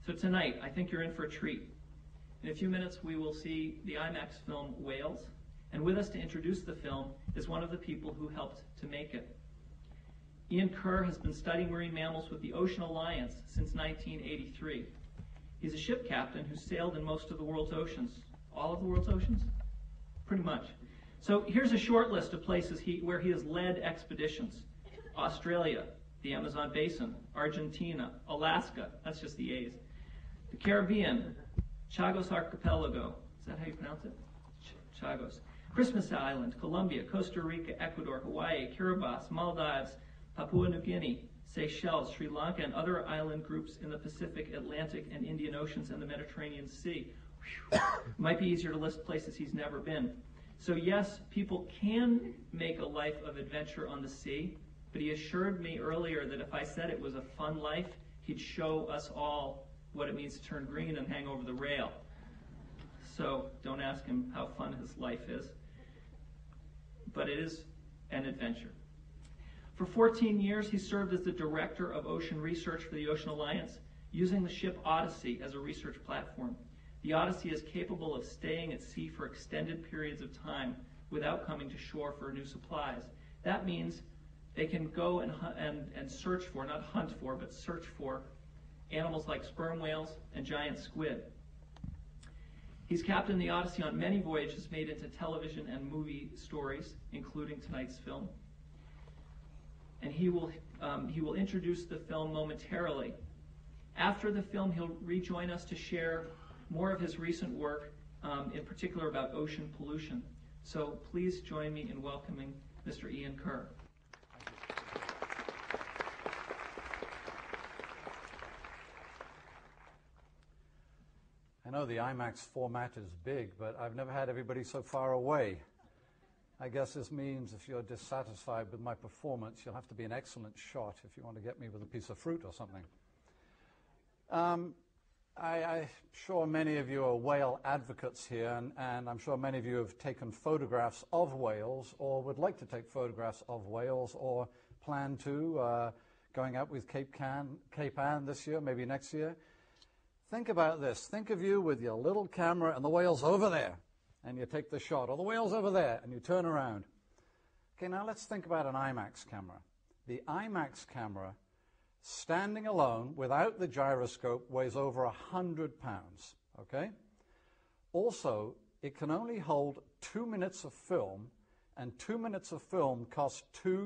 So tonight, I think you're in for a treat. In a few minutes, we will see the IMAX film Whales, and with us to introduce the film is one of the people who helped to make it. Iain Kerr has been studying marine mammals with the Ocean Alliance since 1983. He's a ship captain who sailed in most of the world's oceans. All of the world's oceans? Pretty much. So here's a short list of places where he has led expeditions. Australia, the Amazon Basin, Argentina, Alaska, that's just the A's, the Caribbean, Chagos Archipelago, is that how you pronounce it? Chagos. Christmas Island, Colombia, Costa Rica, Ecuador, Hawaii, Kiribati, Maldives, Papua New Guinea, Seychelles, Sri Lanka, and other island groups in the Pacific, Atlantic, and Indian Oceans and the Mediterranean Sea. Whew. It might be easier to list places he's never been. So yes, people can make a life of adventure on the sea, but he assured me earlier that if I said it was a fun life, he'd show us all what it means to turn green and hang over the rail. So don't ask him how fun his life is. But it is an adventure. For 14 years, he served as the director of ocean research for the Ocean Alliance, using the ship Odyssey as a research platform. The Odyssey is capable of staying at sea for extended periods of time without coming to shore for new supplies. That means they can go and search for, not hunt for, but search for animals like sperm whales and giant squid. He's captained the Odyssey on many voyages made into television and movie stories, including tonight's film. And he will introduce the film momentarily. After the film, he'll rejoin us to share more of his recent work, in particular about ocean pollution. So please join me in welcoming Mr. Iain Kerr. I know the IMAX format is big, but I've never had everybody so far away. I guess this means if you're dissatisfied with my performance, you'll have to be an excellent shot if you want to get me with a piece of fruit or something. I'm sure many of you are whale advocates here, and I'm sure many of you have taken photographs of whales or would like to take photographs of whales or plan to, going out with Cape Ann this year, maybe next year. Think about this. Think of you with your little camera and the whale's over there, and you take the shot, or the whale's over there, and you turn around. Okay, now let's think about an IMAX camera. The IMAX camera, standing alone, without the gyroscope, weighs over 100 pounds, okay? Also, it can only hold 2 minutes of film, and 2 minutes of film costs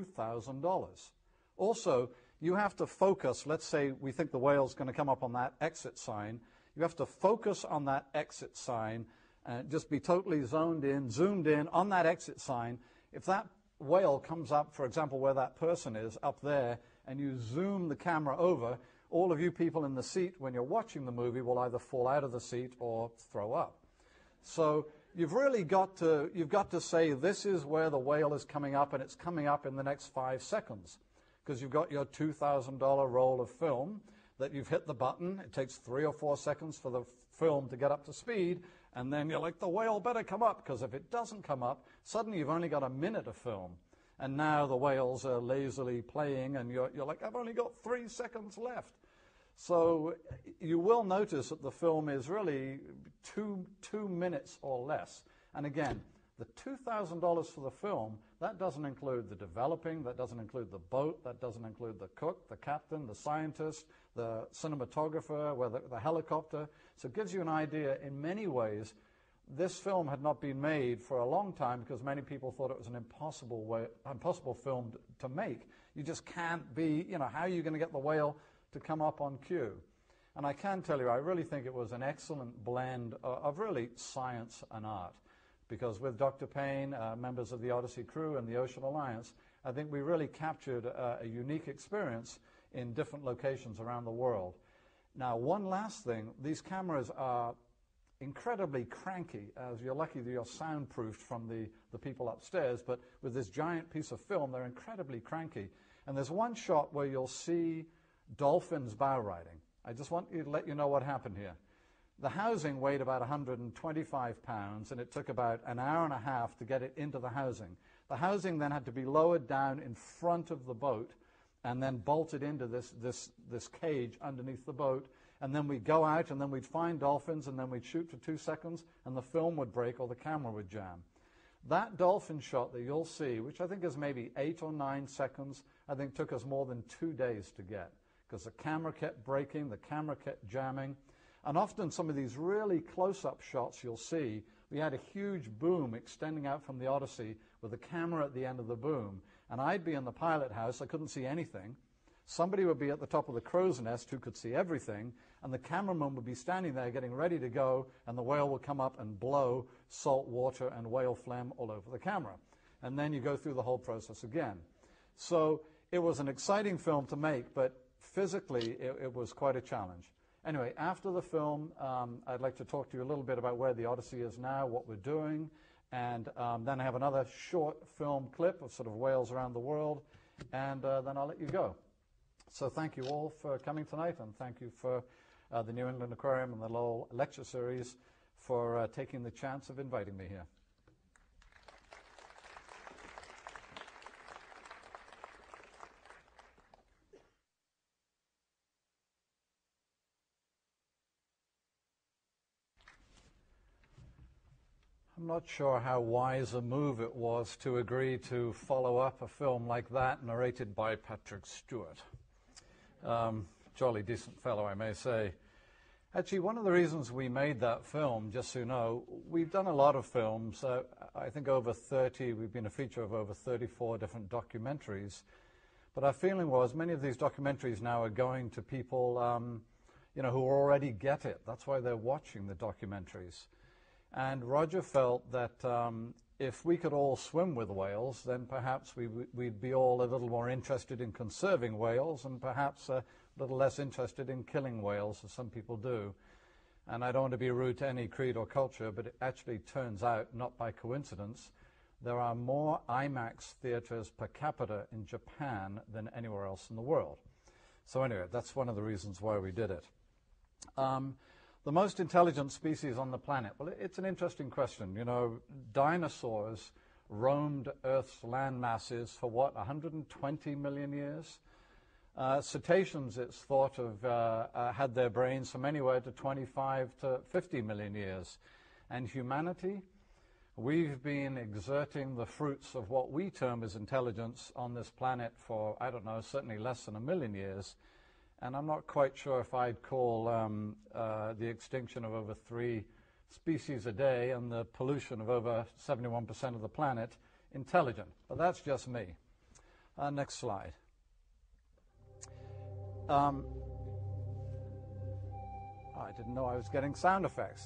$2,000. Also, you have to focus. Let's say we think the whale's going to come up on that exit sign. You have to focus on that exit sign and just be totally zoomed in on that exit sign. If that whale comes up, for example, where that person is, up there, and you zoom the camera over, all of you people in the seat, when you're watching the movie, will either fall out of the seat or throw up. So you've really got to say, this is where the whale is coming up, and it's coming up in the next 5 seconds. Because you've got your $2,000 roll of film that you've hit the button. It takes 3 or 4 seconds for the film to get up to speed, and then you're like, the whale better come up, because if it doesn't come up, suddenly you've only got a minute of film. And now the whales are lazily playing, and you're like, I've only got 3 seconds left. So you will notice that the film is really two minutes or less. And again, the $2,000 for the film, that doesn't include the developing, that doesn't include the boat, that doesn't include the cook, the captain, the scientist, the cinematographer, the helicopter. So it gives you an idea. In many ways, this film had not been made for a long time because many people thought it was an impossible film to make. You just can't be, how are you going to get the whale to come up on cue? And I can tell you, I really think it was an excellent blend of really science and art. Because with Dr. Payne, members of the Odyssey crew and the Ocean Alliance, I think we really captured a unique experience in different locations around the world. Now, one last thing, these cameras are incredibly cranky, as you're lucky that you're soundproofed from the people upstairs, but with this giant piece of film, they're incredibly cranky. And there's one shot where you'll see dolphins bow riding. I just want to let you know what happened here. The housing weighed about 125 pounds, and it took about an hour and a half to get it into the housing. The housing then had to be lowered down in front of the boat and then bolted into this cage underneath the boat. And then we'd go out and then we'd find dolphins and then we'd shoot for 2 seconds and the film would break or the camera would jam. That dolphin shot that you'll see, which I think is maybe 8 or 9 seconds, I think took us more than 2 days to get, because the camera kept breaking, the camera kept jamming. And often some of these really close-up shots you'll see, we had a huge boom extending out from the Odyssey with the camera at the end of the boom. And I'd be in the pilot house, I couldn't see anything. Somebody would be at the top of the crow's nest who could see everything, and the cameraman would be standing there getting ready to go, and the whale would come up and blow salt water and whale phlegm all over the camera. And then you go through the whole process again. So it was an exciting film to make, but physically it was quite a challenge. Anyway, after the film, I'd like to talk to you a little bit about where the Odyssey is now, what we're doing, and then I have another short film clip of sort of whales around the world, and then I'll let you go. So thank you all for coming tonight, and thank you for the New England Aquarium and the Lowell Lecture Series for taking the chance of inviting me here. I'm not sure how wise a move it was to agree to follow up a film like that narrated by Patrick Stewart. Jolly decent fellow, I may say. Actually, one of the reasons we made that film, just so you know, we've done a lot of films. I think over 30, we've been a feature of over 34 different documentaries. But our feeling was many of these documentaries now are going to people who already get it. That's why they're watching the documentaries. And Roger felt that if we could all swim with whales, then perhaps we'd be all a little more interested in conserving whales and perhaps a little less interested in killing whales, as some people do. And I don't want to be rude to any creed or culture, but it actually turns out, not by coincidence, there are more IMAX theaters per capita in Japan than anywhere else in the world. So anyway, that's one of the reasons why we did it. The most intelligent species on the planet. Well, it's an interesting question. You know, dinosaurs roamed Earth's land masses for, 120 million years? Cetaceans, it's thought of, had their brains from anywhere to 25 to 50 million years. And humanity, we've been exerting the fruits of what we term as intelligence on this planet for, I don't know, certainly less than 1 million years. And I'm not quite sure if I'd call the extinction of over 3 species a day and the pollution of over 71% of the planet intelligent. But that's just me. Next slide. I didn't know I was getting sound effects.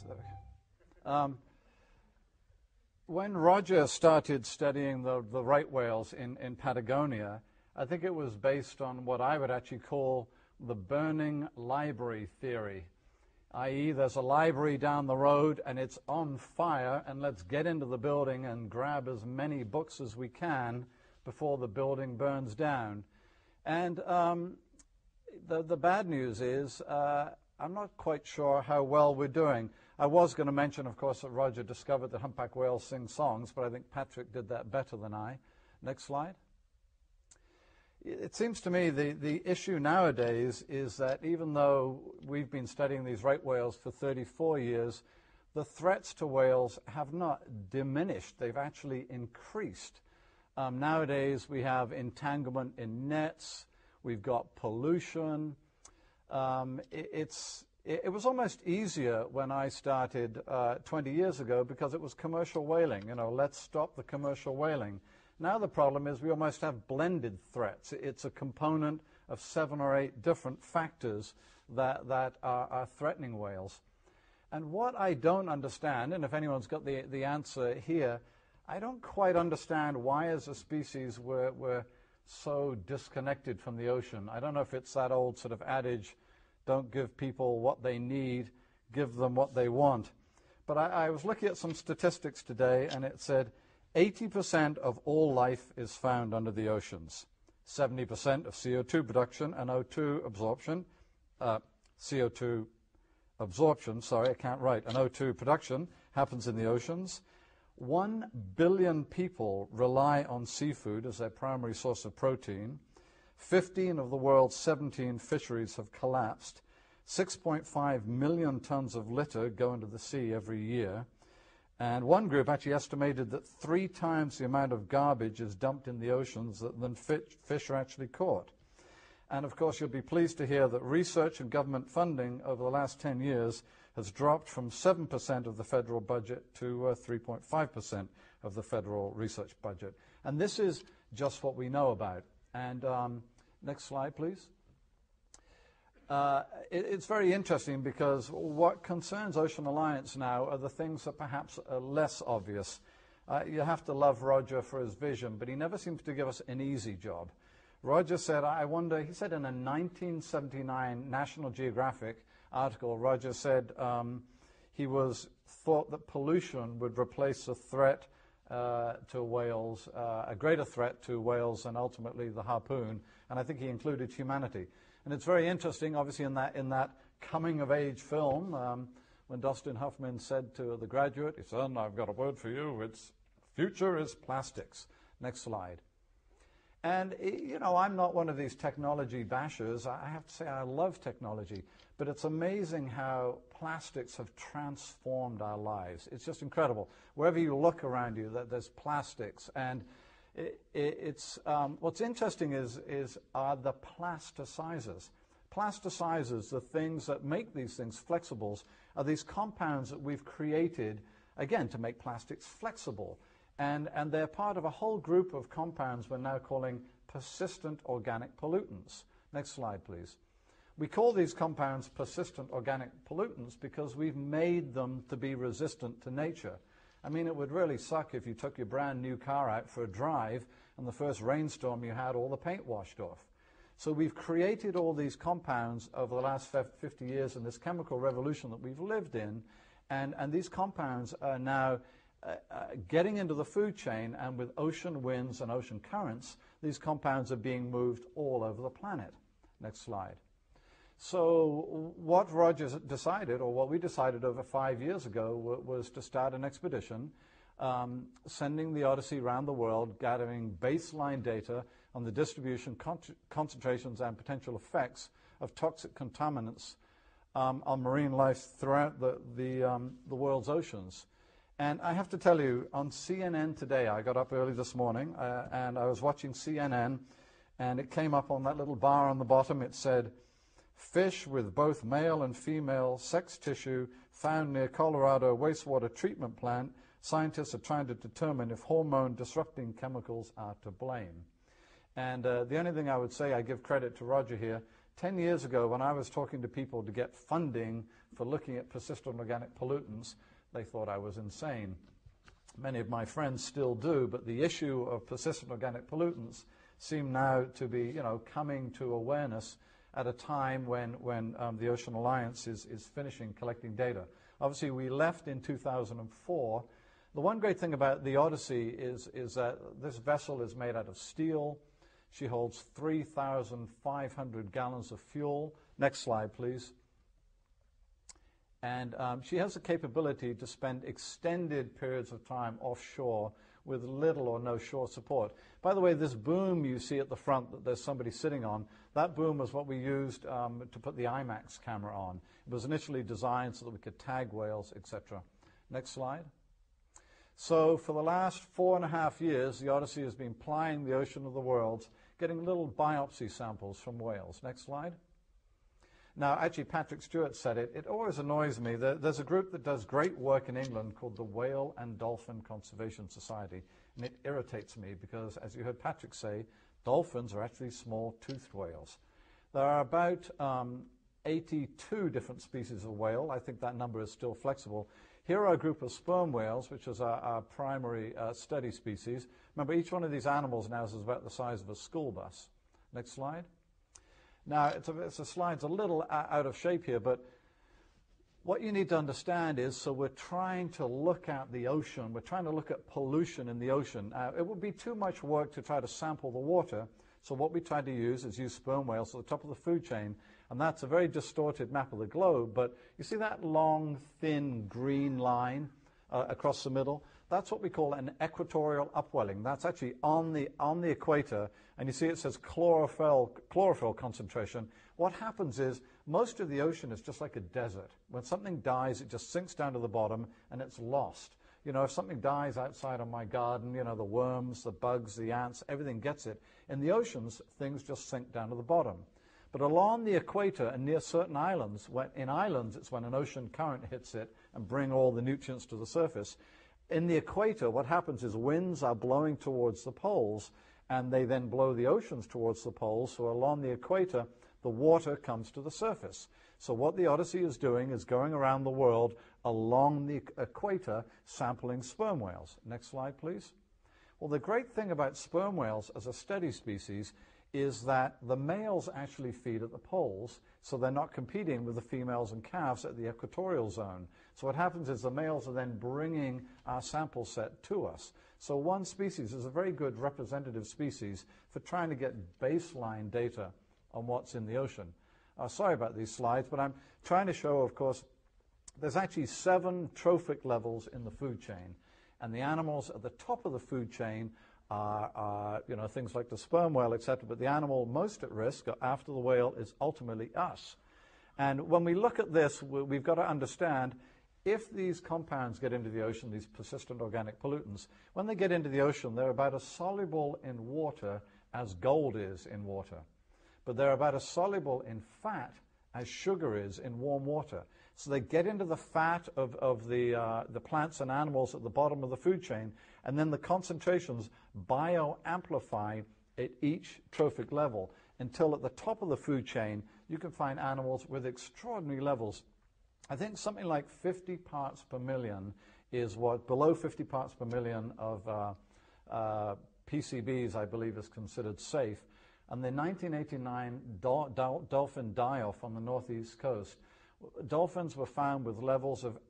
When Roger started studying the right whales in Patagonia, I think it was based on what I would actually call the burning library theory, i.e. there's a library down the road and it's on fire, and let's get into the building and grab as many books as we can before the building burns down. And the bad news is I'm not quite sure how well we're doing. I was going to mention, of course, that Roger discovered that humpback whales sing songs, but I think Patrick did that better than I. Next slide. It seems to me the issue nowadays is that even though we've been studying these right whales for 34 years, the threats to whales have not diminished. They've actually increased. Nowadays we have entanglement in nets. We've got pollution. It was almost easier when I started 20 years ago because it was commercial whaling. You know, let's stop the commercial whaling. Now the problem is we almost have blended threats. It's a component of 7 or 8 different factors that are threatening whales. And what I don't understand, and if anyone's got the answer here, I don't quite understand why as a species we're so disconnected from the ocean. I don't know if it's that old sort of adage, don't give people what they need, give them what they want. But I was looking at some statistics today, and it said 80% of all life is found under the oceans. 70% of CO2 production and O2 absorption, CO2 absorption, sorry, I can't write, and O2 production happens in the oceans. 1 billion people rely on seafood as their primary source of protein. 15 of the world's 17 fisheries have collapsed. 6.5 million tons of litter go into the sea every year. And one group actually estimated that 3 times the amount of garbage is dumped in the oceans than fish are actually caught. And of course, you'll be pleased to hear that research and government funding over the last 10 years has dropped from 7% of the federal budget to 3.5% of the federal research budget. And this is just what we know about. And next slide, please. It's very interesting because what concerns Ocean Alliance now are the things that perhaps are less obvious. You have to love Roger for his vision, but he never seems to give us an easy job. Roger said, I wonder, he said in a 1979 National Geographic article, Roger said he thought that pollution would replace a threat to whales, a greater threat to whales than ultimately the harpoon, and I think he included humanity. And it's very interesting, obviously, in that coming-of-age film, when Dustin Hoffman said to the graduate, he said, I've got a word for you, its future is plastics. Next slide. And, you know, I'm not one of these technology bashers. I have to say I love technology, but it's amazing how plastics have transformed our lives. It's just incredible. Wherever you look around you, there's plastics. And what's interesting is the plasticizers. Plasticizers, the things that make these things flexibles, are these compounds that we've created, again, to make plastics flexible. And they're part of a whole group of compounds we're now calling persistent organic pollutants. Next slide, please. We call these compounds persistent organic pollutants because we've made them to be resistant to nature. I mean, it would really suck if you took your brand new car out for a drive and the first rainstorm you had, all the paint washed off. So we've created all these compounds over the last 50 years in this chemical revolution that we've lived in, and these compounds are now getting into the food chain, and with ocean winds and ocean currents, these compounds are being moved all over the planet. Next slide. So what Roger decided, or what we decided over 5 years ago, was to start an expedition, sending the Odyssey around the world, gathering baseline data on the distribution, concentrations, and potential effects of toxic contaminants on marine life throughout the world's oceans. And I have to tell you, on CNN today, I got up early this morning, and I was watching CNN, and it came up on that little bar on the bottom. It said, fish with both male and female sex tissue found near Colorado wastewater treatment plant. Scientists are trying to determine if hormone-disrupting chemicals are to blame. And the only thing I would say, I give credit to Roger here, 10 years ago when I was talking to people to get funding for looking at persistent organic pollutants, they thought I was insane. Many of my friends still do, but the issue of persistent organic pollutants seem now to be, coming to awareness at a time when the Ocean Alliance is finishing collecting data. Obviously, we left in 2004. The one great thing about the Odyssey is that this vessel is made out of steel. She holds 3,500 gallons of fuel. Next slide, please. And she has the capability to spend extended periods of time offshore with little or no shore support. By the way, this boom you see at the front that there's somebody sitting on, that boom was what we used to put the IMAX camera on. It was initially designed so that we could tag whales, etc. Next slide. So for the last 4.5 years, the Odyssey has been plying the ocean of the world, getting little biopsy samples from whales. Next slide. Now, actually, Patrick Stewart said it. It always annoys me. There's a group that does great work in England called the Whale and Dolphin Conservation Society, and it irritates me because, as you heard Patrick say, dolphins are actually small-toothed whales. There are about 82 different species of whale. I think that number is still flexible. Here are a group of sperm whales, which is our primary study species. Remember, each one of these animals now is about the size of a school bus. Next slide. Now, it's a slide's a little out of shape here, but what you need to understand is, so we're trying to look at the ocean. We're trying to look at pollution in the ocean. It would be too much work to try to sample the water, so what we tried to use is use sperm whales at the top of the food chain, and that's a very distorted map of the globe, but you see that long, thin green line across the middle? That's what we call an equatorial upwelling. That's actually on the equator, and you see it says chlorophyll concentration. What happens is most of the ocean is just like a desert. When something dies, it just sinks down to the bottom and it's lost. You know, if something dies outside of my garden, you know, the worms, the bugs, the ants, everything gets it. In the oceans, things just sink down to the bottom. But along the equator and near certain islands, in islands it's when an ocean current hits it and bring all the nutrients to the surface. In the equator, what happens is winds are blowing towards the poles, and they then blow the oceans towards the poles. So along the equator, the water comes to the surface. So what the Odyssey is doing is going around the world along the equator, sampling sperm whales. Next slide, please. Well, the great thing about sperm whales as a steady species is that the males actually feed at the poles, so they're not competing with the females and calves at the equatorial zone. So what happens is the males are then bringing our sample set to us. So one species is a very good representative species for trying to get baseline data on what's in the ocean. Sorry about these slides, but I'm trying to show, of course, there's actually 7 trophic levels in the food chain, and the animals at the top of the food chain are you know, things like the sperm whale, etc. But the animal most at risk after the whale is ultimately us. And when we look at this, we've got to understand if these compounds get into the ocean, these persistent organic pollutants, when they get into the ocean, they're about as soluble in water as gold is in water. But they're about as soluble in fat as sugar is in warm water. So they get into the fat of the plants and animals at the bottom of the food chain, and then the concentrations bioamplify at each trophic level until at the top of the food chain you can find animals with extraordinary levels. I think something like 50 parts per million is what, below 50 parts per million of PCBs, I believe, is considered safe. And the 1989 dolphin die-off on the northeast coast, dolphins were found with levels of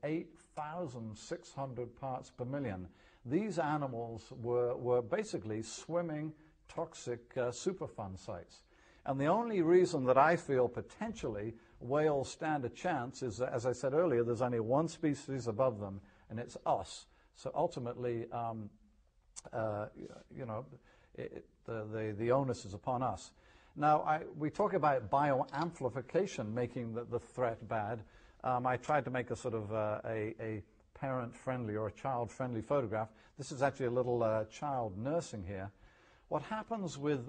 8,600 parts per million. These animals were basically swimming toxic Superfund sites. And the only reason that I feel potentially whales stand a chance is that, as I said earlier, there's only one species above them, and it's us. So ultimately, you know, the onus is upon us. Now, we talk about bioamplification making the threat bad. I tried to make a sort of a parent-friendly or a child-friendly photograph. This is actually a little child nursing here. What happens with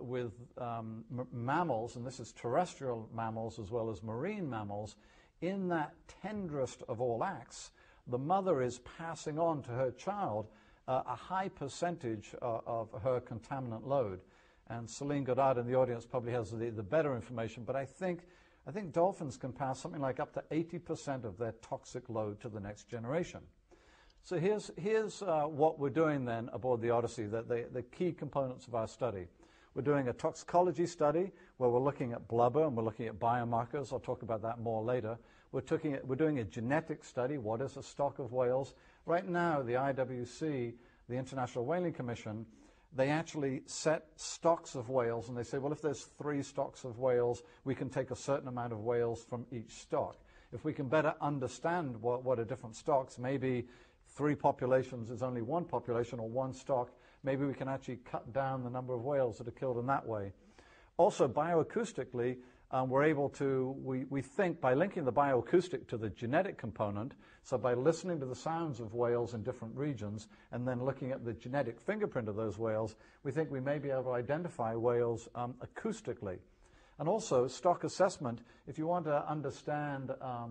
mammals, and this is terrestrial mammals as well as marine mammals, in that tenderest of all acts, the mother is passing on to her child a high percentage of her contaminant load. And Celine Goddard in the audience probably has the better information, but I think dolphins can pass something like up to 80% of their toxic load to the next generation. So here's what we're doing then aboard the Odyssey, the key components of our study. We're doing a toxicology study where we're looking at blubber and we're looking at biomarkers. I'll talk about that more later. We're doing a genetic study. What is a stock of whales? Right now, the IWC, the International Whaling Commission, they actually set stocks of whales, and they say, well, if there's 3 stocks of whales, we can take a certain amount of whales from each stock. If we can better understand what are different stocks, maybe 3 populations is only 1 population or 1 stock, maybe we can actually cut down the number of whales that are killed in that way. Also, bioacoustically, we're able to, we think, by linking the bioacoustic to the genetic component, so by listening to the sounds of whales in different regions and then looking at the genetic fingerprint of those whales, we think we may be able to identify whales acoustically. And also, stock assessment, if you want to understand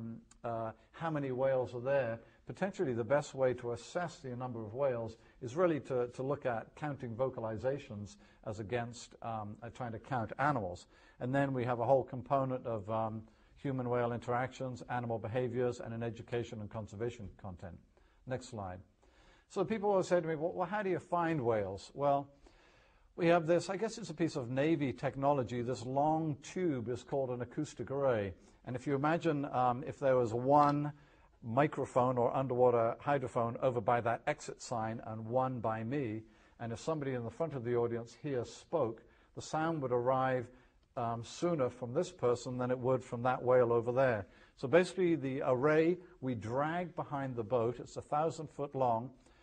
how many whales are there, potentially the best way to assess the number of whales is really to look at counting vocalizations as against trying to count animals. And then we have a whole component of human-whale interactions, animal behaviors, and an education and conservation content. Next slide. So people always say to me, well, how do you find whales? Well, we have this, I guess it's a piece of Navy technology. This long tube is called an acoustic array. And if you imagine if there was one microphone or underwater hydrophone over by that exit sign and one by me, and if somebody in the front of the audience here spoke, the sound would arrive sooner from this person than it would from that whale over there. So basically the array we drag behind the boat, it's 1,000 foot long,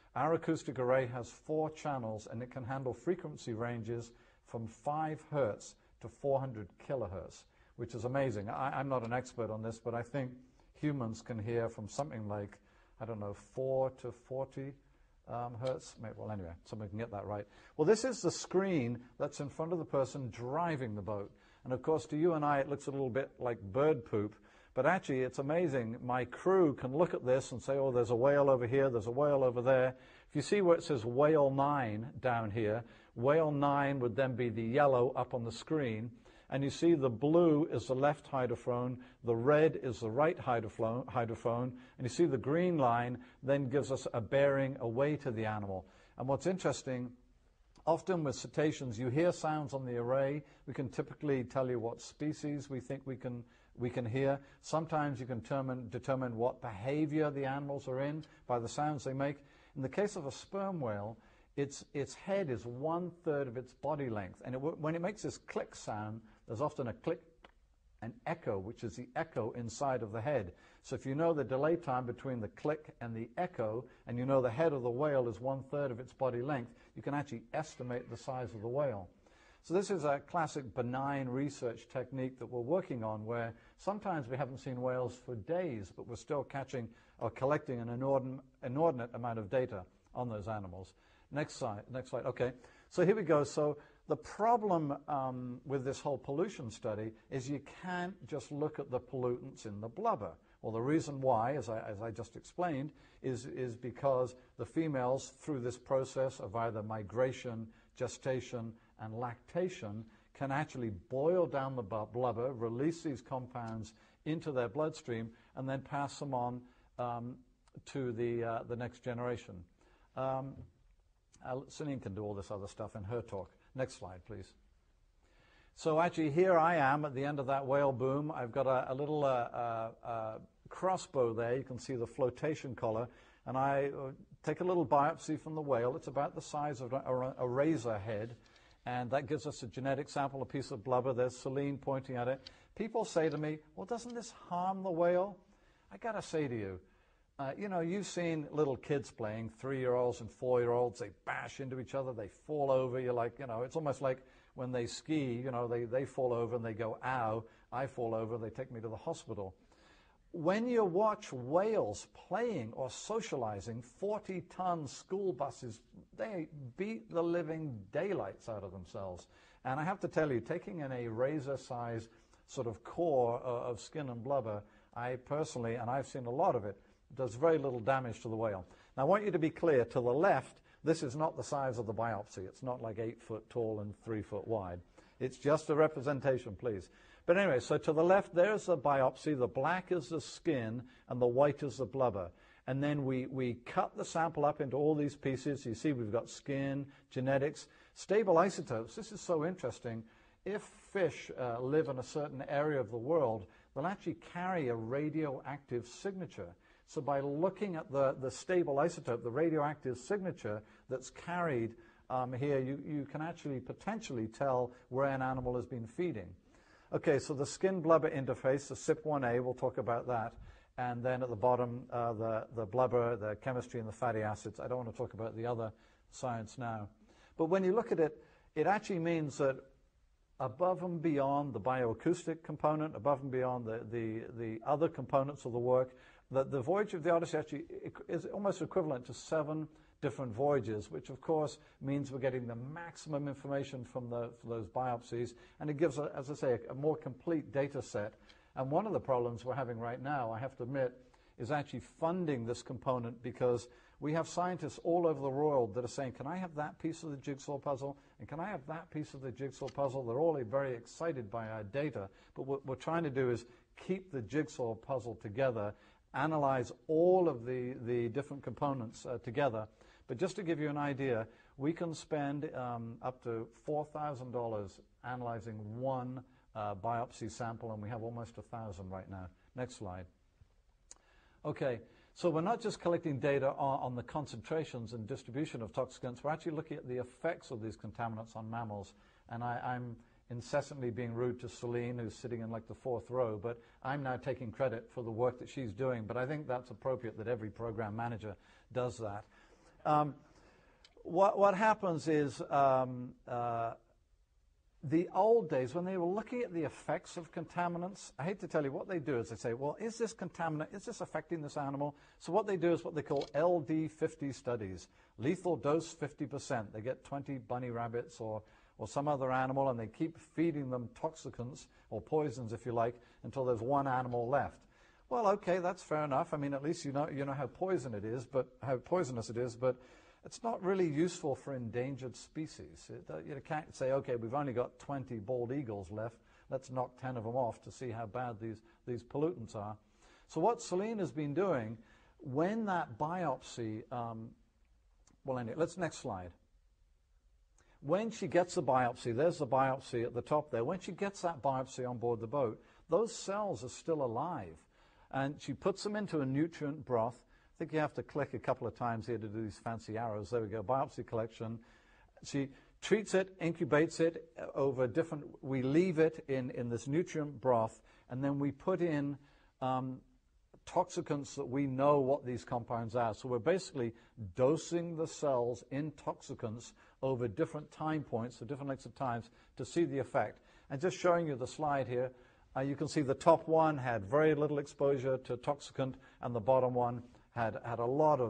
Our acoustic array has 4 channels, and it can handle frequency ranges from 5 hertz to 400 kilohertz, which is amazing. I'm not an expert on this, but I think humans can hear from something like, I don't know, 4 to 40 hertz. Well, anyway, somebody can get that right. Well, this is the screen that's in front of the person driving the boat. And of course, to you and I, it looks a little bit like bird poop. But actually, it's amazing. My crew can look at this and say, oh, there's a whale over here, there's a whale over there. If you see where it says whale 9 down here, whale 9 would then be the yellow up on the screen. And you see the blue is the left hydrophone, the red is the right hydrophone, and you see the green line then gives us a bearing away to the animal. And what's interesting, often with cetaceans, you hear sounds on the array. We can typically tell you what species we think we can hear. Sometimes you can determine what behavior the animals are in by the sounds they make. In the case of a sperm whale, its head is 1/3 of its body length. And when it makes this click sound, there's often a click, an echo, which is the echo inside of the head. So if you know the delay time between the click and the echo, and you know the head of the whale is 1/3 of its body length, you can actually estimate the size of the whale. So this is a classic benign research technique that we're working on, where sometimes we haven't seen whales for days, but we're still catching or collecting an inordinate amount of data on those animals. Next slide. Okay, so here we go. So the problem with this whole pollution study is you can't just look at the pollutants in the blubber. Well, the reason why, as I just explained, is because the females, through this process of either migration, gestation, and lactation, can actually boil down the blubber, release these compounds into their bloodstream, and then pass them on to the next generation. Celine can do all this other stuff in her talk. Next slide, please. So actually, here I am at the end of that whale boom. I've got a little crossbow there. You can see the flotation collar. And I take a little biopsy from the whale. It's about the size of a razor head. And that gives us a genetic sample, a piece of blubber. There's Celine pointing at it. People say to me, well, doesn't this harm the whale? I got to say to you, you've seen little kids playing, 3-year-olds and 4-year-olds. They bash into each other. They fall over. You're like, it's almost like when they ski, they fall over and they go, ow. I fall over. They take me to the hospital. When you watch whales playing or socializing, 40-ton school buses, they beat the living daylights out of themselves. And I have to tell you, taking in a razor-sized sort of core of skin and blubber, I personally, and I've seen a lot of it, does very little damage to the whale. Now, I want you to be clear. To the left, this is not the size of the biopsy. It's not like 8 foot tall and 3 foot wide. It's just a representation, please. But anyway, so to the left, there's the biopsy. The black is the skin, and the white is the blubber. And then we cut the sample up into all these pieces. You see we've got skin, genetics, stable isotopes. This is so interesting. If fish live in a certain area of the world, they'll actually carry a radioactive signature. So by looking at the stable isotope, the radioactive signature that's carried here, you can actually potentially tell where an animal has been feeding. Okay, so the skin-blubber interface, the CYP1A, we'll talk about that. And then at the bottom, the blubber, the chemistry, and the fatty acids. I don't want to talk about the other science now. But when you look at it, it actually means that above and beyond the bioacoustic component, above and beyond the other components of the work, that the voyage of the Odyssey actually is almost equivalent to 7 different voyages, which of course means we're getting the maximum information from those biopsies, and it gives, as I say, a more complete data set. And one of the problems we're having right now, I have to admit, is actually funding this component, because we have scientists all over the world that are saying, can I have that piece of the jigsaw puzzle, and can I have that piece of the jigsaw puzzle? They're all very excited by our data, but what we're trying to do is keep the jigsaw puzzle together, analyze all of the different components together. But just to give you an idea, we can spend up to $4,000 analyzing one biopsy sample, and we have almost 1,000 right now. Next slide. Okay, so we're not just collecting data on the concentrations and distribution of toxicants, we're actually looking at the effects of these contaminants on mammals. And I'm incessantly being rude to Celine, who's sitting in like the 4th row, but I'm now taking credit for the work that she's doing. But I think that's appropriate that every program manager does that. What happens is the old days, when they were looking at the effects of contaminants, I hate to tell you, what they do is they say, well, is this contaminant, is this affecting this animal? So what they do is what they call LD50 studies, lethal dose 50%. They get 20 bunny rabbits or some other animal, and they keep feeding them toxicants, or poisons if you like, until there's one animal left. Well, okay, that's fair enough. I mean, at least you know how poisonous it is, but it's not really useful for endangered species. You can't say, okay, we've only got 20 bald eagles left, let's knock 10 of them off to see how bad these pollutants are. So what Celine has been doing, when that biopsy, well anyway, next slide. When she gets the biopsy, there's the biopsy at the top there, when she gets that biopsy on board the boat, those cells are still alive. And she puts them into a nutrient broth. I think you have to click a couple of times here to do these fancy arrows. There we go, biopsy collection. She treats it, incubates it over different, we leave it in this nutrient broth, and then we put in toxicants that we know what these compounds are. So we're basically dosing the cells in toxicants over different time points, so different lengths of times, to see the effect. And just showing you the slide here, you can see the top one had very little exposure to toxicant, and the bottom one had a lot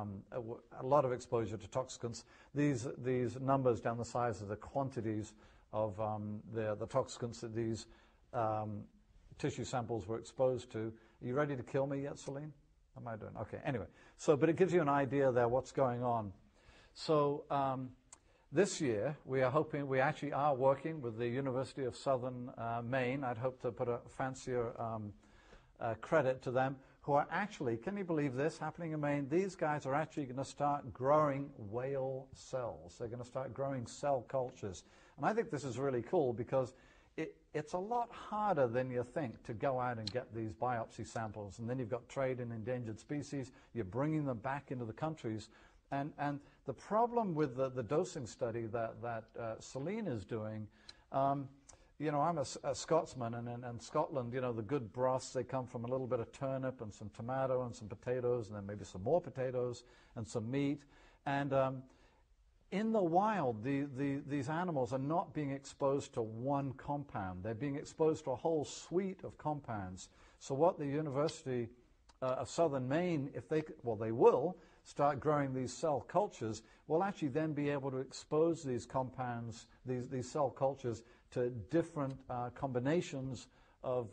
of exposure to toxicants. These numbers down the sides are the quantities of the toxicants that these tissue samples were exposed to. Are you ready to kill me yet, Celine? What am I doing? Okay, anyway. But it gives you an idea there what's going on. So this year, we actually are working with the University of Southern Maine. I'd hope to put a fancier credit to them, who are actually, can you believe this, happening in Maine? These guys are actually going to start growing whale cells. They're going to start growing cell cultures. And I think this is really cool because it's a lot harder than you think to go out and get these biopsy samples. And then you've got trade in endangered species. You're bringing them back into the countries. And the problem with the dosing study that Celine is doing, I'm a Scotsman, and in Scotland, the good broths, they come from a little bit of turnip and some tomato and some potatoes, and then maybe some more potatoes and some meat. And in the wild, these animals are not being exposed to one compound. They're being exposed to a whole suite of compounds. So what the University of Southern Maine, they will start growing these cell cultures, will actually then be able to expose these compounds, these cell cultures, to different combinations of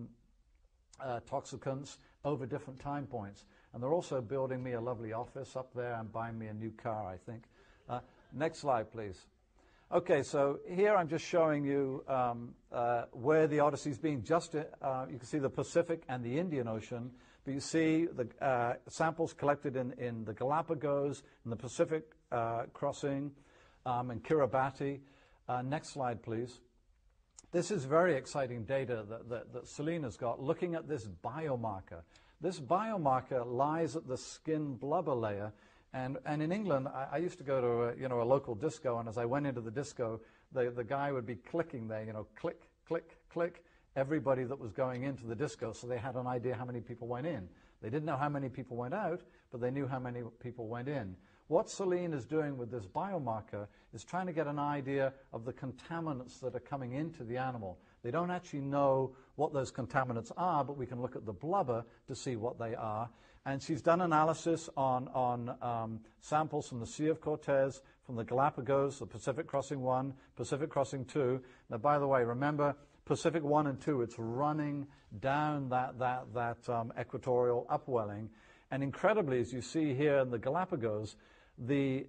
toxicants over different time points. And they're also building me a lovely office up there and buying me a new car, I think. Next slide, please. Okay, so here I'm just showing you where the Odyssey's being. You can see the Pacific and the Indian Ocean, but you see the samples collected in the Galapagos, in the Pacific crossing, and Kiribati. Next slide, please. This is very exciting data that Celine has got, looking at this biomarker. This biomarker lies at the skin blubber layer. And in England, I used to go to a local disco, and as I went into the disco, the guy would be clicking there, click, click, click, everybody that was going into the disco, so they had an idea how many people went in. They didn't know how many people went out, but they knew how many people went in. What Celine is doing with this biomarker is trying to get an idea of the contaminants that are coming into the animal. They don't actually know what those contaminants are, but we can look at the blubber to see what they are. And she's done analysis on samples from the Sea of Cortez, from the Galapagos, the Pacific Crossing 1, Pacific Crossing 2. Now, by the way, remember, Pacific 1 and 2, it's running down that equatorial upwelling. And incredibly, as you see here in the Galapagos, the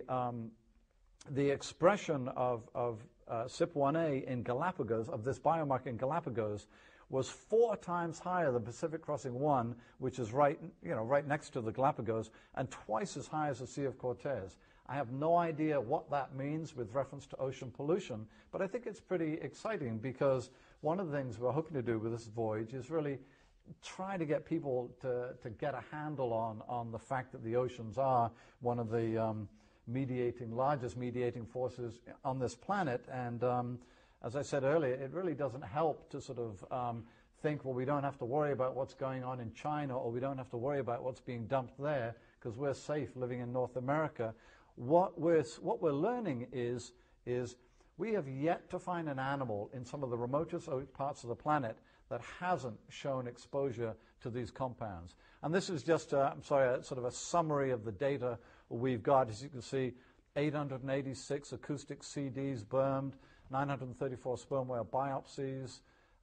expression of CYP1A in Galapagos, of this biomarker in Galapagos, was 4 times higher than Pacific Crossing 1, which is right next to the Galapagos, and twice as high as the Sea of Cortez. I have no idea what that means with reference to ocean pollution, but I think it's pretty exciting because one of the things we're hoping to do with this voyage is really try to get people to get a handle on the fact that the oceans are one of the largest mediating forces on this planet. And as I said earlier, it really doesn't help to sort of think, well, we don't have to worry about what's going on in China, or we don't have to worry about what's being dumped there because we're safe living in North America. What we're learning is we have yet to find an animal in some of the remotest parts of the planet that hasn't shown exposure to these compounds. And this is just, sort of a summary of the data we've got. As you can see, 886 acoustic CDs burned, 934 sperm whale biopsies,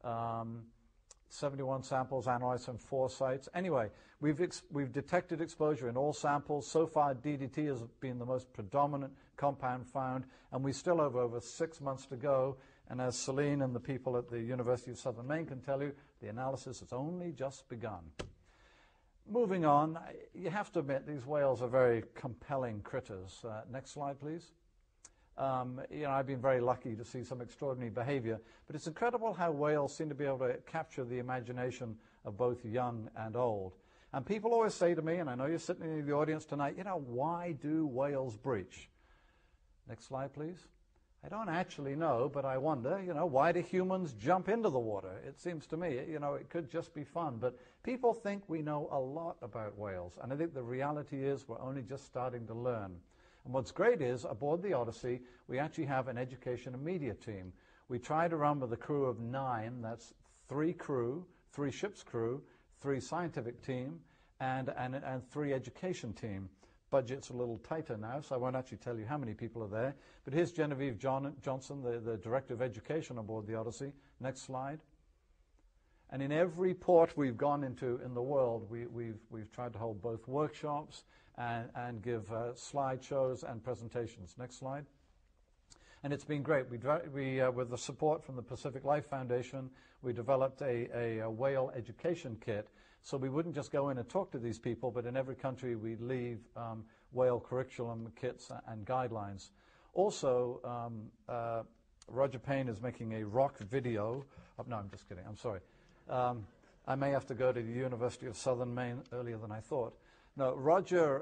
71 samples analyzed from 4 sites. Anyway, we've detected exposure in all samples. So far, DDT has been the most predominant compound found, and we still have over 6 months to go. And as Celine and the people at the University of Southern Maine can tell you, the analysis has only just begun. Moving on, you have to admit these whales are very compelling critters. Next slide, please. I've been very lucky to see some extraordinary behavior, but it's incredible how whales seem to be able to capture the imagination of both young and old. And people always say to me, and I know you're sitting in the audience tonight, why do whales breach? Next slide, please. I don't actually know, but I wonder, why do humans jump into the water? It seems to me, it could just be fun. But people think we know a lot about whales, and I think the reality is we're only just starting to learn. And what's great is, aboard the Odyssey, we actually have an education and media team. We try to run with a crew of 9, that's 3 crew, 3 ship's crew, 3 scientific team, and 3 education team. Budget's a little tighter now, so I won't actually tell you how many people are there. But here's Genevieve Johnson, the Director of Education aboard the Odyssey. Next slide. And in every port we've gone into in the world, we've tried to hold both workshops and give slideshows and presentations. Next slide. And it's been great. With the support from the Pacific Life Foundation, we developed a whale education kit. So we wouldn't just go in and talk to these people, but in every country we'd leave whale curriculum kits and guidelines. Also, Roger Payne is making a rock video. No, I'm just kidding. I'm sorry. I may have to go to the University of Southern Maine earlier than I thought. No, Roger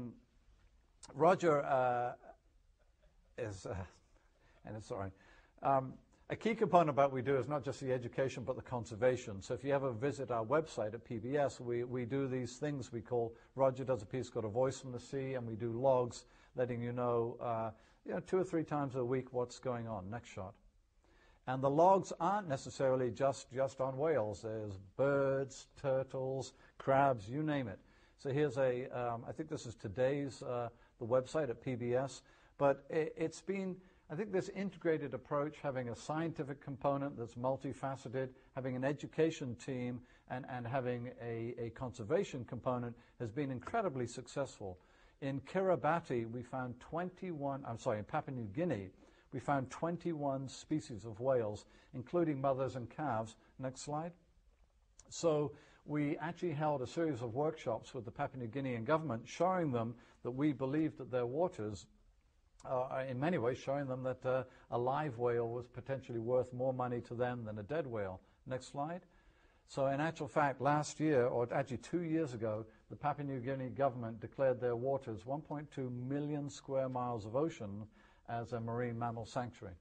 is, and it's sorry. A key component about what we do is not just the education, but the conservation. So if you ever visit our website at PBS, we do these things we call, Roger does a piece called A Voice from the Sea, and we do logs letting you know, 2 or 3 times a week what's going on. Next shot. And the logs aren't necessarily just on whales. There's birds, turtles, crabs, you name it. So here's I think this is today's, the website at PBS, but it's been, I think this integrated approach, having a scientific component that's multifaceted, having an education team, and having a conservation component has been incredibly successful. In Kiribati, we found in Papua New Guinea, we found 21 species of whales, including mothers and calves. Next slide. So we actually held a series of workshops with the Papua New Guinean government, showing them that we believed that their waters, in many ways showing them that a live whale was potentially worth more money to them than a dead whale. Next slide. So in actual fact, last year, or actually 2 years ago, the Papua New Guinea government declared their waters, 1.2 million square miles of ocean, as a marine mammal sanctuary.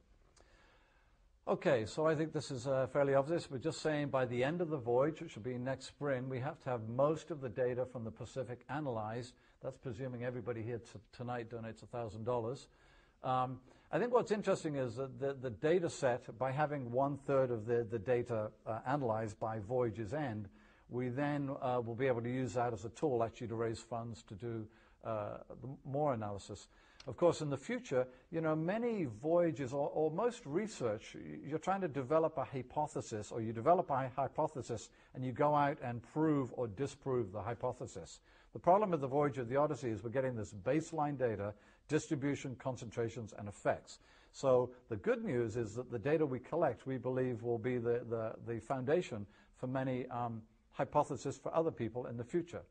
Okay, so I think this is fairly obvious. We're just saying by the end of the voyage, which will be next spring, we have to have most of the data from the Pacific analyzed. That's presuming everybody here tonight donates $1,000. I think what's interesting is that the data set, by having 1/3 of the data analyzed by voyage's end, we then will be able to use that as a tool actually to raise funds to do more analysis. Of course, in the future, many voyages or most research, you're trying to develop a hypothesis, or you develop a hypothesis and you go out and prove or disprove the hypothesis. The problem with the voyage of the Odyssey is we're getting this baseline data, distribution, concentrations, and effects. So the good news is that the data we collect, we believe, will be the foundation for many hypotheses for other people in the future.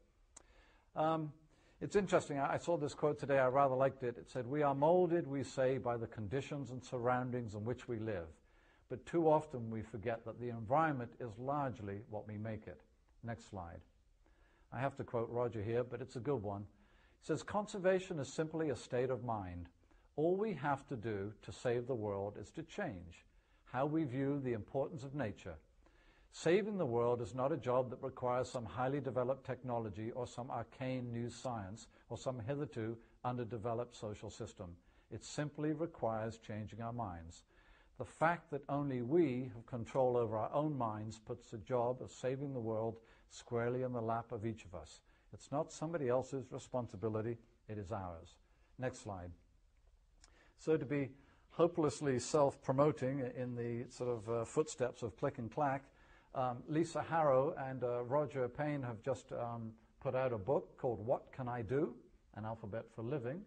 It's interesting. I saw this quote today. I rather liked it. It said, "We are molded, we say, by the conditions and surroundings in which we live. But too often we forget that the environment is largely what we make it." Next slide. I have to quote Roger here, but it's a good one. He says, "Conservation is simply a state of mind. All we have to do to save the world is to change how we view the importance of nature. Saving the world is not a job that requires some highly developed technology or some arcane new science or some hitherto underdeveloped social system. It simply requires changing our minds. The fact that only we have control over our own minds puts the job of saving the world squarely in the lap of each of us. It's not somebody else's responsibility, it is ours. Next slide. So to be hopelessly self-promoting in the sort of footsteps of Click and Clack, Lisa Harrow and Roger Payne have just put out a book called What Can I Do? An Alphabet for Living.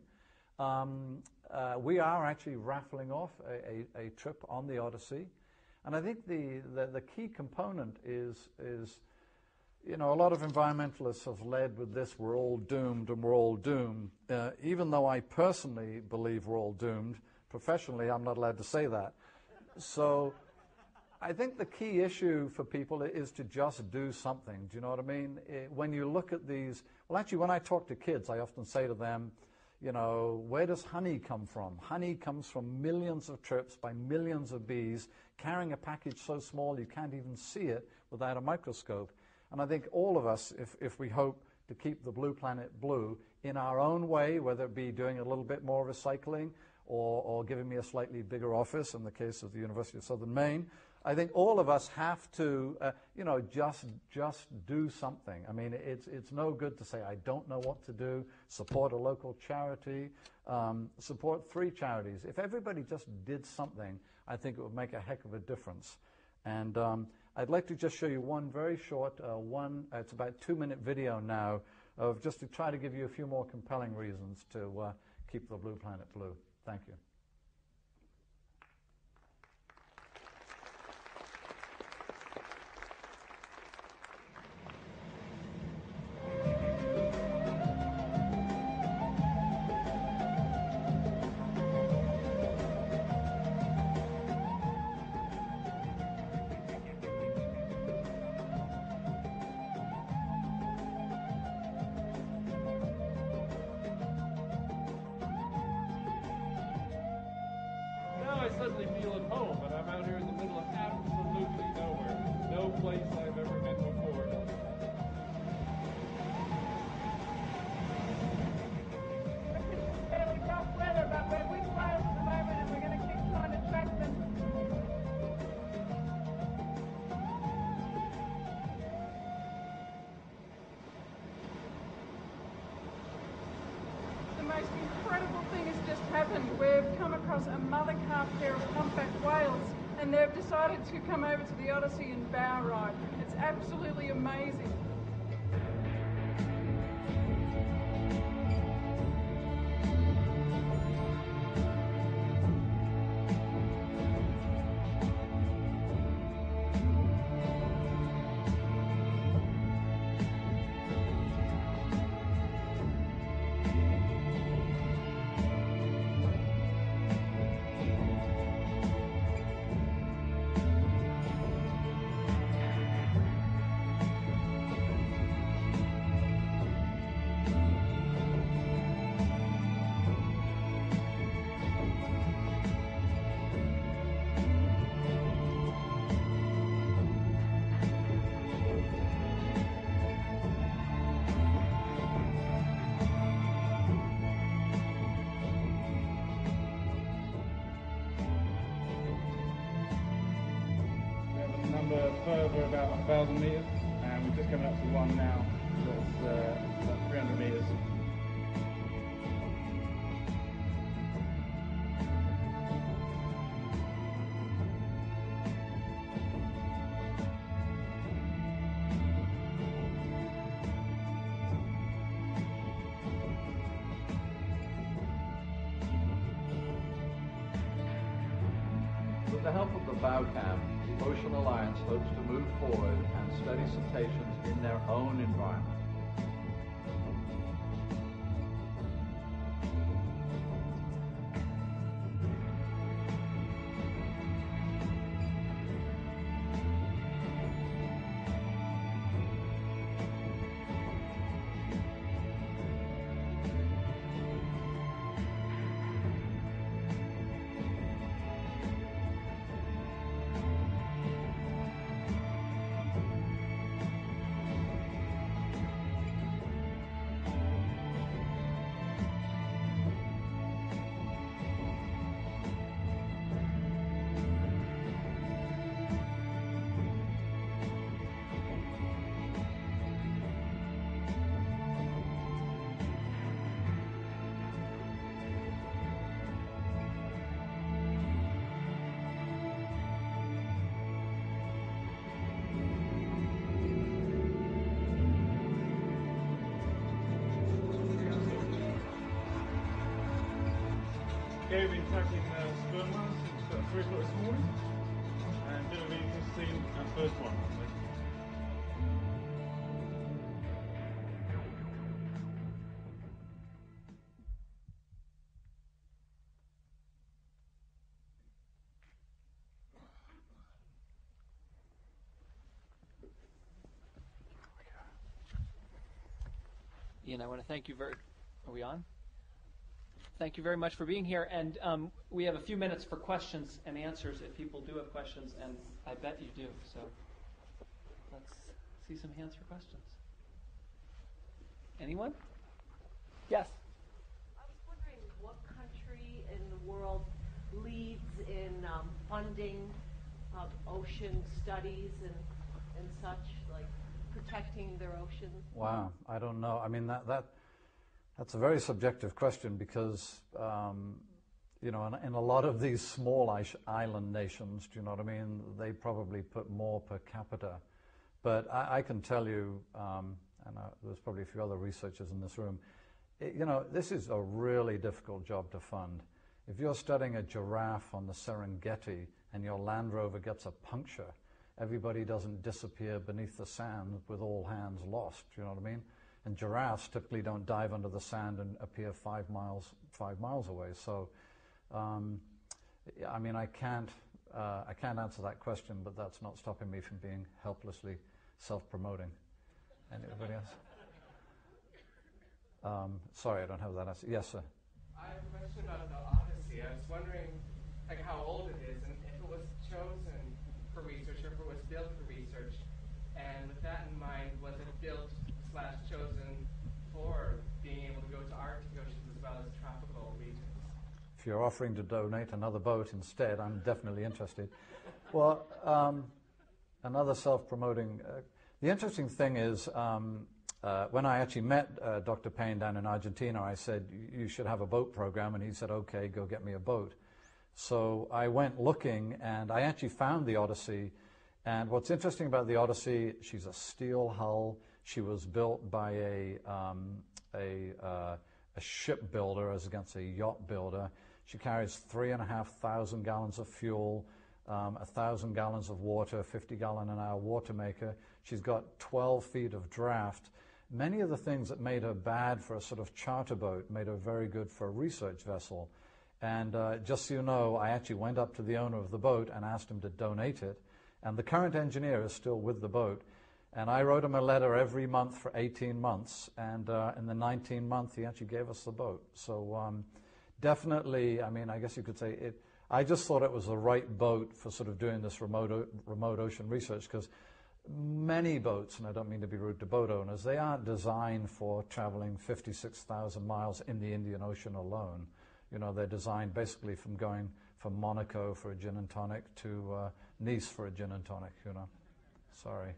We are actually raffling off a trip on the Odyssey. And I think the key component is, you know, a lot of environmentalists have led with this, we're all doomed and we're all doomed. Even though I personally believe we're all doomed, professionally I'm not allowed to say that. So I think the key issue for people is to just do something. Do you know what I mean? When you look at these, well, actually, when I talk to kids, I often say to them, you know, where does honey come from? Honey comes from millions of trips by millions of bees carrying a package so small you can't even see it without a microscope. And I think all of us, if we hope to keep the blue planet blue in our own way, whether it be doing a little bit more recycling or giving me a slightly bigger office in the case of the University of Southern Maine, I think all of us have to, you know, just do something. I mean, it's no good to say, I don't know what to do, support a local charity, support 3 charities. If everybody just did something, I think it would make a heck of a difference. And I'd like to just show you one very short, it's about 2-minute video now, of just to try to give you a few more compelling reasons to keep the blue planet blue. Thank you. I suddenly feel at home, but I'm out here in the middle of absolutely nowhere. No place I've ever been before. It's fairly rough weather, but we're with whales at the moment and we're going to keep trying to track them. The most incredible thing has just happened. We've come across a mother-calf pair of humpback whales and they've decided to come over to the Odyssey and bow ride. It's absolutely amazing. Further about 1,000 metres, and we're just coming up to one now that's about 300 metres. With the help of the bow cam, the Ocean Alliance hopes to move forward and study cetaceans in their own environment. Okay, we've been tracking sperm whales since 3 o'clock this morning, and going to be interesting our first one. Ian, I want to thank you very. Are we on? Thank you very much for being here, and we have a few minutes for questions and answers if people do have questions, and I bet you do. So let's see some hands for questions. Anyone? Yes. I was wondering what country in the world leads in funding ocean studies and such, like protecting their oceans? Wow, I don't know. I mean, that's a very subjective question because, you know, in a lot of these small island nations, do you know what I mean, they probably put more per capita. But I can tell you, and there's probably a few other researchers in this room, you know, this is a really difficult job to fund. If you're studying a giraffe on the Serengeti and your Land Rover gets a puncture, everybody doesn't disappear beneath the sand with all hands lost, you know what I mean? And giraffes typically don't dive under the sand and appear 5 miles away. So, I mean, I can't answer that question, but that's not stopping me from being helplessly self-promoting. Anybody else? Sorry, I don't have that answer. Yes, sir. I have a question about the Odyssey. I was wondering, like, how old it is, and if it was chosen for research, or if it was built for research. And with that in mind, was it built/chosen for being able to go to Arctic oceans as well as tropical regions? If you're offering to donate another boat instead, I'm definitely interested. Well, another self-promoting. The interesting thing is, when I actually met Dr. Payne down in Argentina, I said, you should have a boat program, and he said, okay, go get me a boat. So I went looking, and I actually found the Odyssey. And what's interesting about the Odyssey, she's a steel hull. She was built by a shipbuilder as against a yacht builder. She carries 3,500 gallons of fuel, 1,000 gallons of water, 50-gallon-an-hour water maker. She's got 12 feet of draft. Many of the things that made her bad for a sort of charter boat made her very good for a research vessel. And just so you know, I actually went up to the owner of the boat and asked him to donate it. And the current engineer is still with the boat. And I wrote him a letter every month for 18 months. And in the 19th month, he actually gave us the boat. So definitely, I mean, I guess you could say it. I just thought it was the right boat for sort of doing this remote ocean research, because many boats, and I don't mean to be rude to boat owners, they aren't designed for traveling 56,000 miles in the Indian Ocean alone. You know, they're designed basically from going from Monaco for a gin and tonic to Nice for a gin and tonic, you know. Sorry.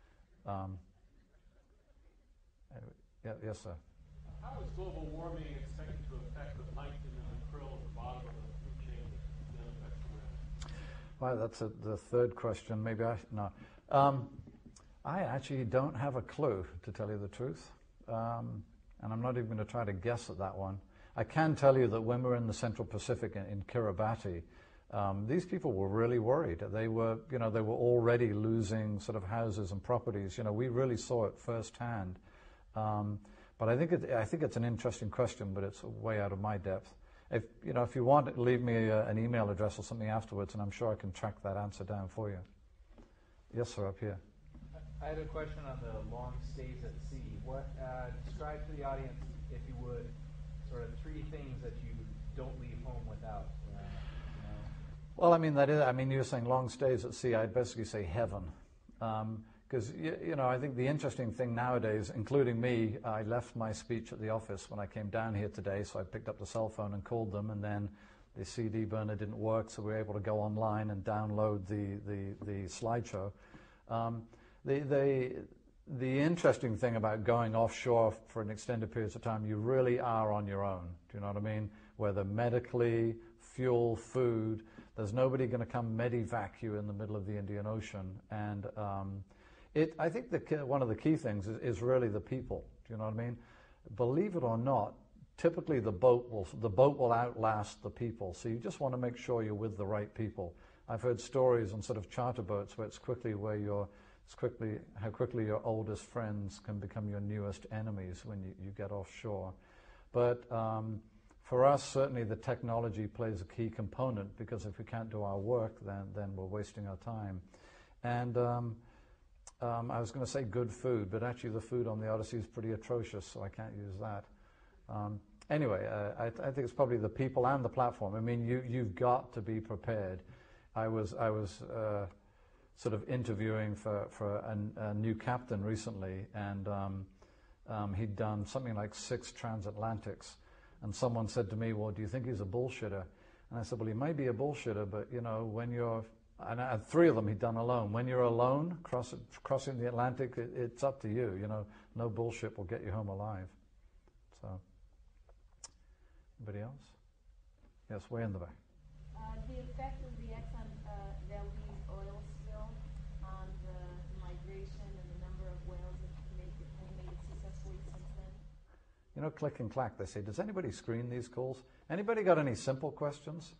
Yes, sir. How is global warming expected to affect the plankton and the krill at the bottom of the food chain that affects the rest? Well, that's the third question. Maybe no. I actually don't have a clue, to tell you the truth. And I'm not even going to try to guess at that one. I can tell you that when we were in the Central Pacific in Kiribati, these people were really worried. They were, you know, they were already losing sort of houses and properties. You know, we really saw it firsthand. But I think it's an interesting question, but it's way out of my depth. If you want, leave me an email address or something afterwards, and I'm sure I can track that answer down for you. Yes, sir, up here. I had a question on the long stays at sea. Describe to the audience, if you would, sort of 3 things that you don't leave home without. Well, I mean, you're saying long stays at sea. I'd basically say heaven. Because, you know, I think the interesting thing nowadays, including me, I left my speech at the office when I came down here today, so I picked up the cell phone and called them, and then the CD burner didn't work, so we were able to go online and download the slideshow. The interesting thing about going offshore for an extended period of time, you really are on your own. Do you know what I mean? Whether medically, fuel, food, there's nobody going to come medevac you in the middle of the Indian Ocean. And I think one of the key things is really the people. Do you know what I mean? Believe it or not, typically the boat will outlast the people. So you just want to make sure you're with the right people. I've heard stories on sort of charter boats where how quickly your oldest friends can become your newest enemies when you get offshore. But for us, certainly the technology plays a key component, because if we can't do our work, then we're wasting our time. And I was going to say good food, but actually the food on the Odyssey is pretty atrocious, so I can't use that. Anyway, I think it's probably the people and the platform. I mean, you've got to be prepared. I was sort of interviewing for a new captain recently, and he'd done something like 6 transatlantics. And someone said to me, well, do you think he's a bullshitter? And I said, well, he may be a bullshitter, but, you know, when you're, and 3 of them he'd done alone. When you're alone, crossing the Atlantic, it's up to you. You know, no bullshit will get you home alive. So, anybody else? Yes, way in the back. The effect of the Exxon Valdez oil spill on the migration and the number of whales that have made it successfully since then? You know, click and clack, they say. Does anybody screen these calls? Anybody got any simple questions?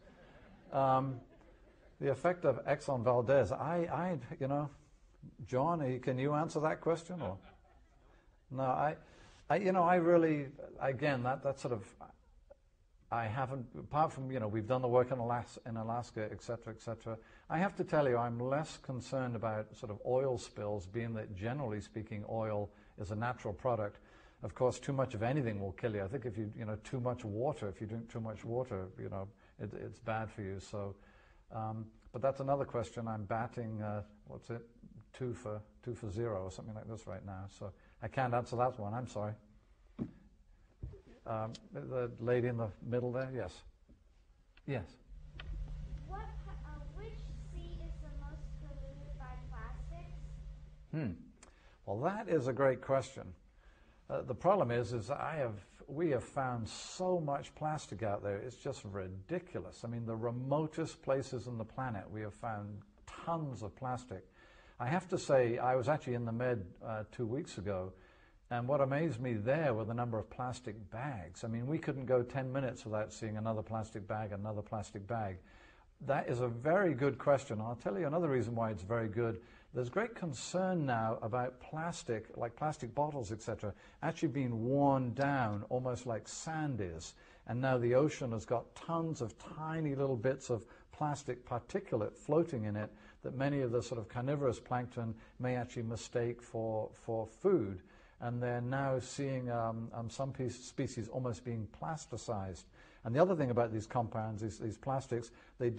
The effect of Exxon Valdez. You know, John, can you answer that question? Or no, I really, again, that sort of, I haven't, apart from, you know, we've done the work in Alaska, et cetera, I have to tell you, I'm less concerned about sort of oil spills, being that generally speaking, oil is a natural product. Of course, too much of anything will kill you. I think if you know, too much water, if you drink too much water, you know, it's bad for you. So, but that's another question. I'm batting, 2 for 0 or something like this right now. So I can't answer that one. I'm sorry. The lady in the middle there, yes. Yes. Which sea is the most polluted by plastics? Well, that is a great question. The problem is we have found so much plastic out there. It's just ridiculous. I mean, the remotest places on the planet, we have found tons of plastic. I have to say, I was actually in the Med 2 weeks ago, and what amazed me there were the number of plastic bags. I mean, we couldn't go 10 minutes without seeing another plastic bag, another plastic bag. That is a very good question. I'll tell you another reason why it's very good. There's great concern now about plastic, like plastic bottles, etc., actually being worn down almost like sand is. And now the ocean has got tons of tiny little bits of plastic particulate floating in it that many of the sort of carnivorous plankton may actually mistake for food. And they're now seeing some species almost being plasticized. And the other thing about these compounds, these plastics,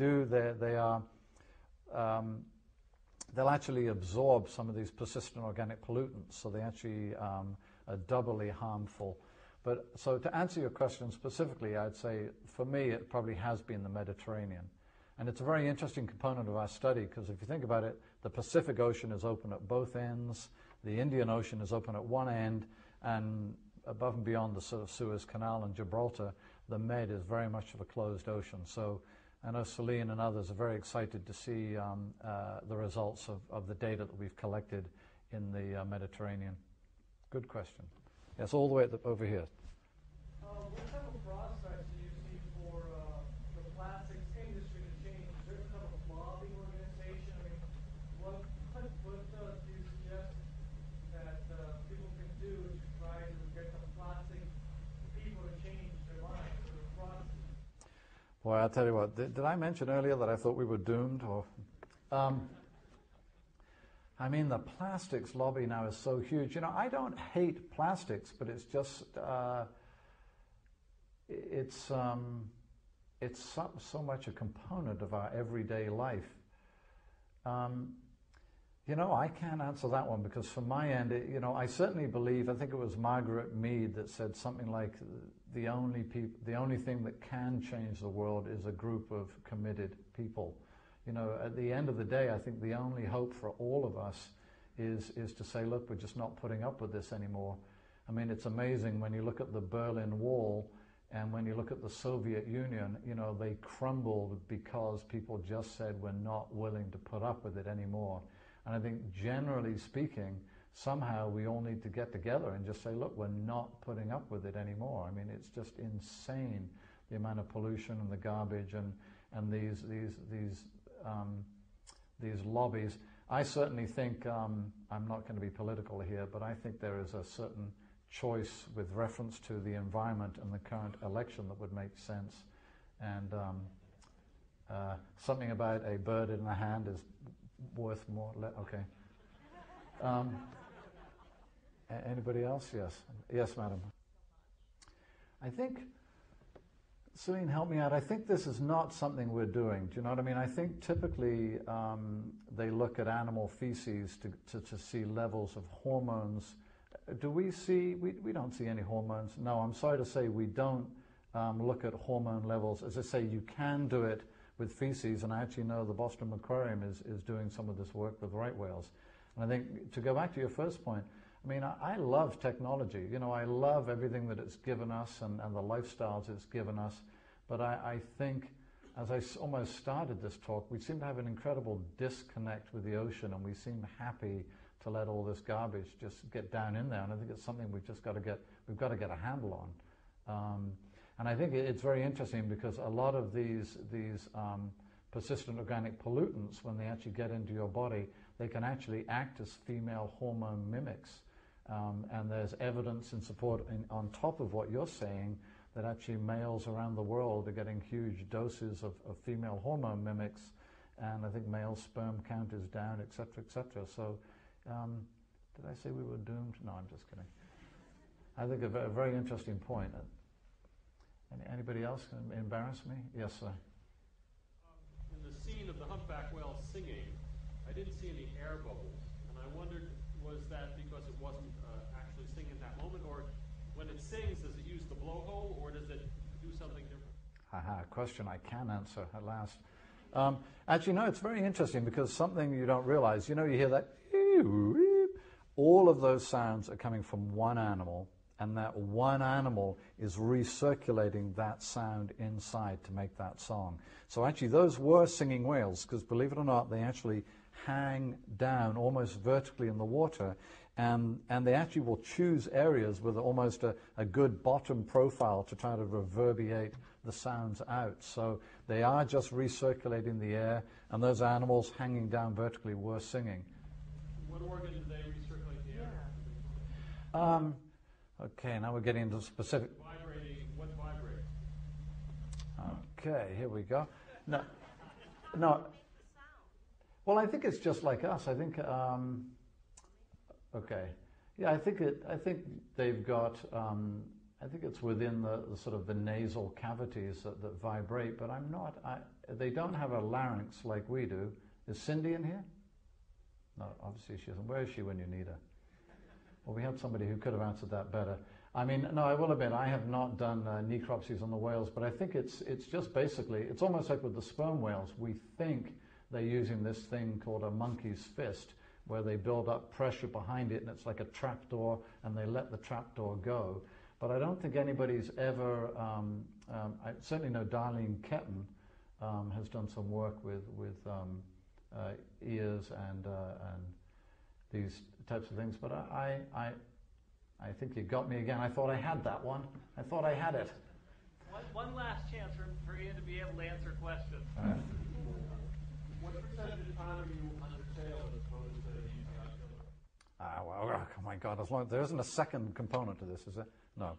they'll actually absorb some of these persistent organic pollutants, so they actually are doubly harmful. But so to answer your question specifically, I'd say for me it probably has been the Mediterranean. And it's a very interesting component of our study, because if you think about it, the Pacific Ocean is open at both ends, the Indian Ocean is open at one end, and above and beyond the sort of Suez Canal and Gibraltar, the Med is very much of a closed ocean. So I know Celine and others are very excited to see the results of the data that we've collected in the Mediterranean. Good question. Yes, all the way over here. What type of process do you see for the plastics industry to change? Is there some type of lobbying organization? I mean, what do you suggest that people can do to try to get the plastic people to change their minds or their process? Boy, I'll tell you what, did I mention earlier that I thought we were doomed? Or, I mean, the plastics lobby now is so huge. You know, I don't hate plastics, but it's just, it's so much a component of our everyday life. You know, I can't answer that one, because from my end, you know, I certainly believe, I think it was Margaret Mead that said something like, the only thing that can change the world is a group of committed people. You know, at the end of the day, I think the only hope for all of us is to say, look, we're just not putting up with this anymore. I mean, it's amazing when you look at the Berlin Wall and when you look at the Soviet Union, you know, they crumbled because people just said we're not willing to put up with it anymore. And I think generally speaking, somehow we all need to get together and just say, look, we're not putting up with it anymore. I mean, it's just insane, the amount of pollution and the garbage and these lobbies. I certainly think, I'm not going to be political here, but I think there is a certain choice with reference to the environment and the current election that would make sense. And something about a bird in the hand is worth more. Okay. Anybody else? Yes. Yes, madam. I think, Celine, help me out. I think this is not something we're doing. Do you know what I mean? I think typically they look at animal feces to see levels of hormones. Do we see, we don't see any hormones. No, I'm sorry to say we don't look at hormone levels. As I say, you can do it with feces, and I actually know the Boston Aquarium is doing some of this work with right whales. And I think, to go back to your first point, I mean, I love technology. You know, I love everything that it's given us and the lifestyles it's given us. But I think, as I almost started this talk, we seem to have an incredible disconnect with the ocean, and we seem happy to let all this garbage just get down in there. And I think it's something we've got to get a handle on. And I think it's very interesting because a lot of these persistent organic pollutants, when they actually get into your body, they can actually act as female hormone mimics. And there's evidence in support on top of what you're saying that actually males around the world are getting huge doses of female hormone mimics, and I think male sperm count is down, et cetera, So, did I say we were doomed? No, I'm just kidding. I think a very interesting point. Anybody else embarrass me? Yes, sir. In the scene of the humpback whale singing, I didn't see any air bubbles, and I wondered, was that because it wasn't actually singing in that moment, or when it sings, does it use the blowhole, or does it do something different? Haha, question I can answer at last. Actually, no, it's very interesting because something you don't realize, you know, you hear that, all of those sounds are coming from one animal, and that one animal is recirculating that sound inside to make that song. So actually, those were singing whales, because believe it or not, they actually hang down almost vertically in the water, and they actually will choose areas with almost a good bottom profile to try to reverberate the sounds out. So they are just recirculating the air, and those animals hanging down vertically were singing. What organ do they recirculate the air? Okay, now we're getting into specific. Vibrating, what vibrates? Okay, here we go. No. Well, I think it's just like us. I think. Okay, yeah, I think they've got. I think it's within the sort of the nasal cavities that vibrate. But I'm not. They don't have a larynx like we do. Is Cindy in here? No, obviously she isn't. Where is she when you need her? Well, we had somebody who could have answered that better. I mean, no, I will admit, I have not done necropsies on the whales, but I think it's just basically, it's almost like with the sperm whales. We think they're using this thing called a monkey's fist, where they build up pressure behind it, and it's like a trapdoor, and they let the trapdoor go. But I don't think anybody's ever, I certainly know Darlene Ketton has done some work with ears and these types of things, but I think you got me again. I thought I had that one. I thought I had it. One last chance for Iain to be able to answer questions. What percentage of time are you under sail as opposed to using auxiliary? Well, oh my God, as long there isn't a second component to this, is there? No.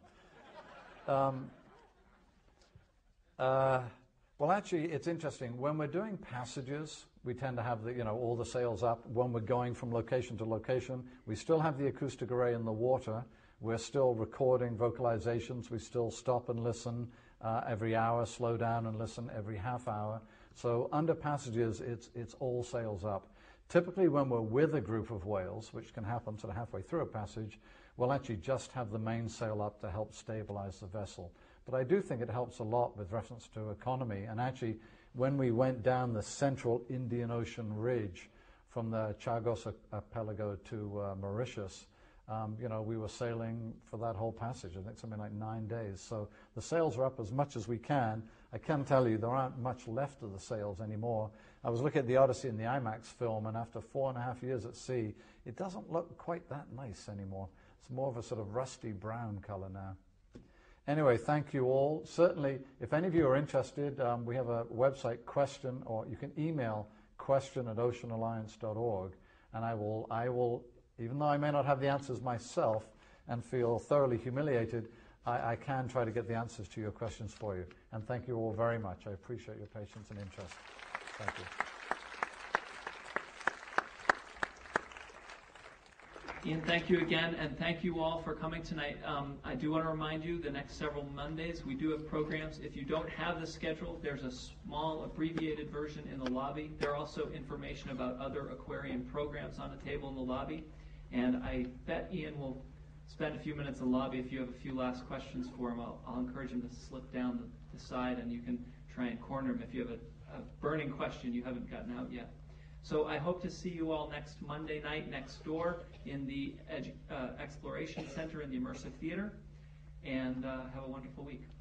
Well, actually, it's interesting. When we're doing passages, we tend to have all the sails up. When we're going from location to location, we still have the acoustic array in the water. We're still recording vocalizations. We still stop and listen every hour, slow down and listen every half hour. So under passages, it's all sails up. Typically, when we're with a group of whales, which can happen sort of halfway through a passage, we'll actually just have the mainsail up to help stabilize the vessel. But I do think it helps a lot with reference to economy. And actually, when we went down the central Indian Ocean ridge from the Chagos Archipelago to Mauritius, we were sailing for that whole passage, I think something like 9 days. So the sails are up as much as we can. I can tell you there aren't much left of the sails anymore. I was looking at the Odyssey in the IMAX film, and after 4.5 years at sea, it doesn't look quite that nice anymore. It's more of a sort of rusty brown color now. Anyway, thank you all. Certainly, if any of you are interested, we have a website question, or you can email question@oceanalliance.org, and I will, even though I may not have the answers myself and feel thoroughly humiliated, I can try to get the answers to your questions for you. And thank you all very much. I appreciate your patience and interest. Thank you. Ian, thank you again, and thank you all for coming tonight. I do want to remind you, the next several Mondays, we do have programs. If you don't have the schedule, there's a small abbreviated version in the lobby. There are also information about other aquarium programs on a table in the lobby. And I bet Ian will spend a few minutes in the lobby. If you have a few last questions for him, I'll encourage him to slip down the side, and you can try and corner him if you have a burning question you haven't gotten out yet. So I hope to see you all next Monday night next door in the Exploration Center in the Immersive Theater, and have a wonderful week.